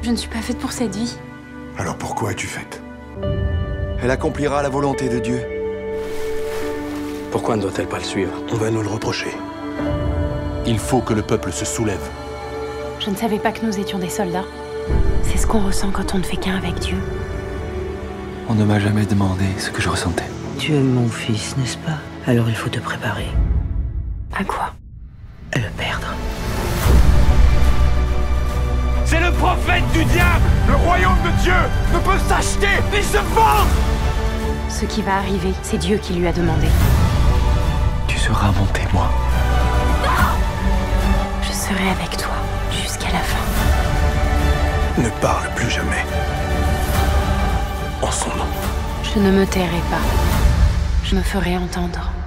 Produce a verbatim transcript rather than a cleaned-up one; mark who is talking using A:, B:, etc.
A: Je ne suis pas faite pour cette vie.
B: Alors pourquoi es-tu faite?
C: Elle accomplira la volonté de Dieu.
D: Pourquoi ne doit-elle pas le suivre?
B: On va nous le reprocher.
E: Il faut que le peuple se soulève.
A: Je ne savais pas que nous étions des soldats. C'est ce qu'on ressent quand on ne fait qu'un avec Dieu.
C: On ne m'a jamais demandé ce que je ressentais.
F: Tu aimes mon fils, n'est-ce pas? Alors il faut te préparer
A: À quoi?
F: à le perdre.
E: C'est le prophète du diable!
B: Le royaume de Dieu ne peut s'acheter ni se vendre!
A: Ce qui va arriver, c'est Dieu qui lui a demandé.
C: Tu seras mon témoin.
A: Je serai avec toi jusqu'à la fin.
B: Ne parle plus jamais. En son nom.
A: Je ne me tairai pas. Je me ferai entendre.